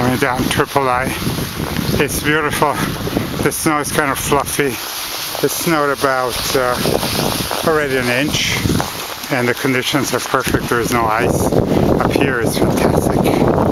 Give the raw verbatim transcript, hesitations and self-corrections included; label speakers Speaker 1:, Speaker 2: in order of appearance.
Speaker 1: going down Tripoli. It's beautiful. The snow is kind of fluffy. It snowed about uh, already an inch, and the conditions are perfect. There is no ice. Up here is fantastic.